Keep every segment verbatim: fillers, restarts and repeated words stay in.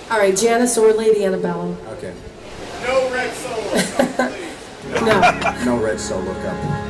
All right, Janice or Lady Antebellum. Okay. No red solo. No. No red solo couple.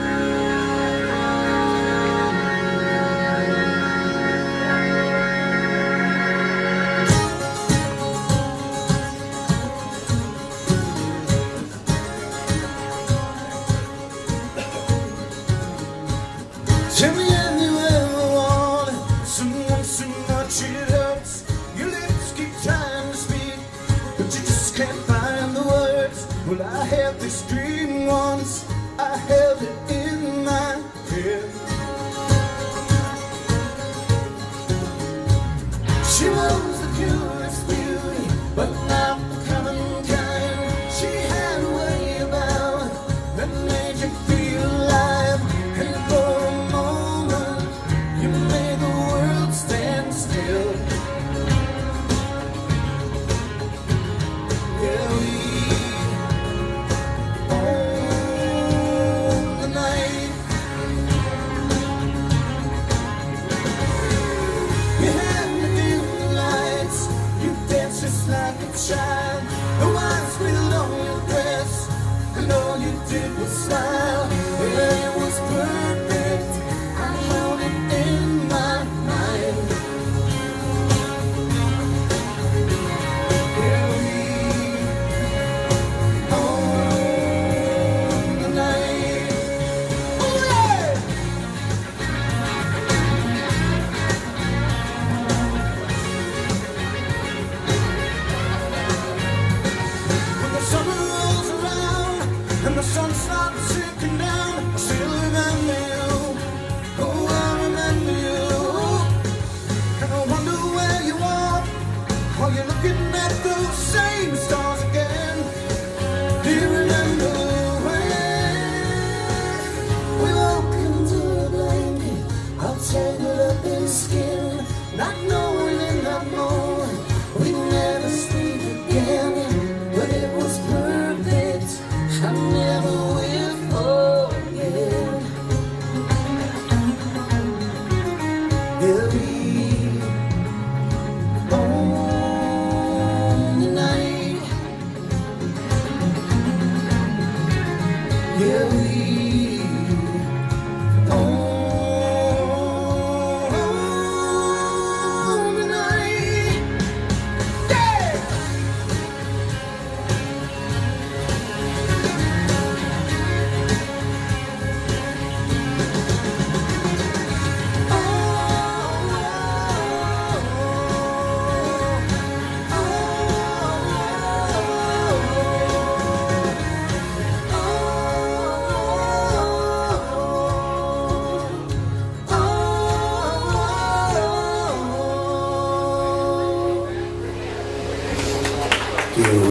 Tell me anywhere I want it. Someone so much it hurts. Your lips keep trying to speak, but you just can't find the words. Well, I had this dream once. I held it in my head. She was the purest beauty, but not the common kind. She had a way about her that made you feel alive. And for a moment, you made the world stand still. Yeah, we own the night. You had me dim the lights. You danced just like a child. The wine spilled on your dress, and all you did was smile. Yeah, it was perfect. I held it in my mind. Yeah, we own the night. Oh yeah! When the summer rolls around and the sun starts sinking down, I still remember you. Oh, I remember you. And I wonder where you are. Are you looking at those same stars again? Do you remember when we woke into a blanket, all tangled up in skin, not knowing in that moment we'd never speak again? But it was perfect. I never will forget. Yeah, we own the night. Yeah, we own the night. Yeah! You